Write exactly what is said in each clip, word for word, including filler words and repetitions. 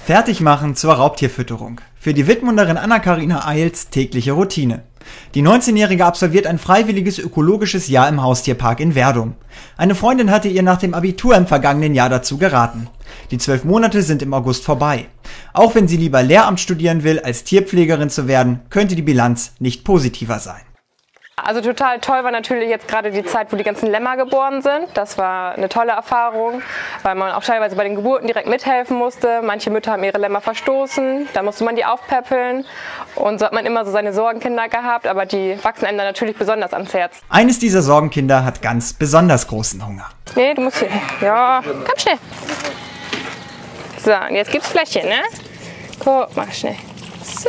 Fertigmachen zur Raubtierfütterung. Für die Wittmunderin Anna-Karina Eils tägliche Routine. Die neunzehnjährige absolviert ein freiwilliges ökologisches Jahr im Haustierpark in Werdum. Eine Freundin hatte ihr nach dem Abitur im vergangenen Jahr dazu geraten. Die zwölf Monate sind im August vorbei. Auch wenn sie lieber Lehramt studieren will, als Tierpflegerin zu werden, könnte die Bilanz nicht positiver sein. Also total toll war natürlich jetzt gerade die Zeit, wo die ganzen Lämmer geboren sind. Das war eine tolle Erfahrung, weil man auch teilweise bei den Geburten direkt mithelfen musste. Manche Mütter haben ihre Lämmer verstoßen, da musste man die aufpäppeln. Und so hat man immer so seine Sorgenkinder gehabt, aber die wachsen einem dann natürlich besonders ans Herz. Eines dieser Sorgenkinder hat ganz besonders großen Hunger. Nee, du musst hier. Ja, komm schnell. So, und jetzt gibt's Fläschchen, ne? Guck mal schnell. So.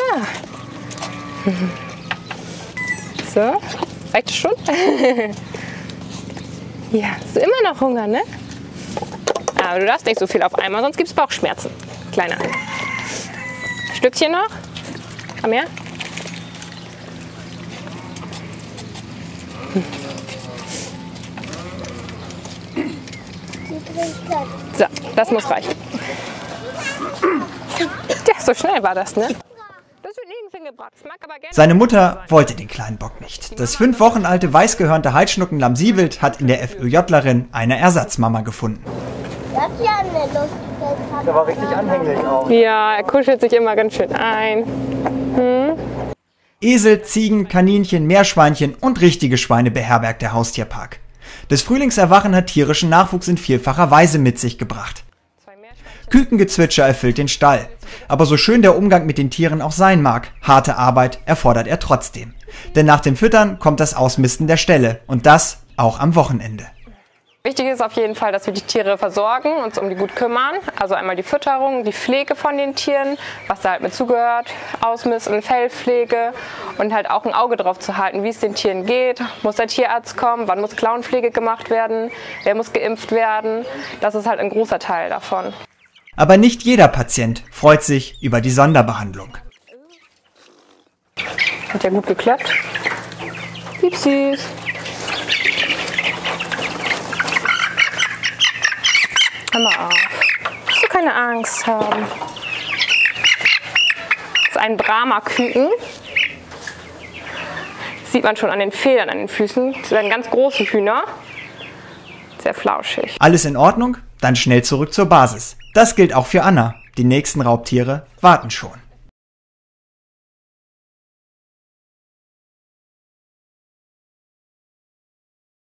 So, reicht das schon? Ja, hast du immer noch Hunger, ne? Aber du darfst nicht so viel auf einmal, sonst gibt es Bauchschmerzen. Kleiner. Stückchen noch? Komm her. So, das muss reichen. Ja, so schnell war das, ne? Seine Mutter wollte den kleinen Bock nicht. Das fünf Wochen alte weißgehörnte Heidschnuckenlamm Siebelt hat in der FÖJlerin eine Ersatzmama gefunden. Der war richtig anhänglich auch. Ja, er kuschelt sich immer ganz schön ein. Hm? Esel, Ziegen, Kaninchen, Meerschweinchen und richtige Schweine beherbergt der Haustierpark. Das Frühlingserwachen hat tierischen Nachwuchs in vielfacher Weise mit sich gebracht. Kükengezwitscher erfüllt den Stall. Aber so schön der Umgang mit den Tieren auch sein mag, harte Arbeit erfordert er trotzdem. Denn nach dem Füttern kommt das Ausmisten der Ställe und das auch am Wochenende. Wichtig ist auf jeden Fall, dass wir die Tiere versorgen, uns um die gut kümmern. Also einmal die Fütterung, die Pflege von den Tieren, was da halt mit zugehört, Ausmisten, Fellpflege und halt auch ein Auge drauf zu halten, wie es den Tieren geht. Muss der Tierarzt kommen, wann muss Klauenpflege gemacht werden, wer muss geimpft werden. Das ist halt ein großer Teil davon. Aber nicht jeder Patient freut sich über die Sonderbehandlung. Hat ja gut geklappt. Lieb süß. Hör mal auf. Musst du keine Angst haben. Das ist ein Brahma-Küken. Das sieht man schon an den Federn an den Füßen. Das werden ganz große Hühner. Sehr flauschig. Alles in Ordnung? Dann schnell zurück zur Basis. Das gilt auch für Anna. Die nächsten Raubtiere warten schon.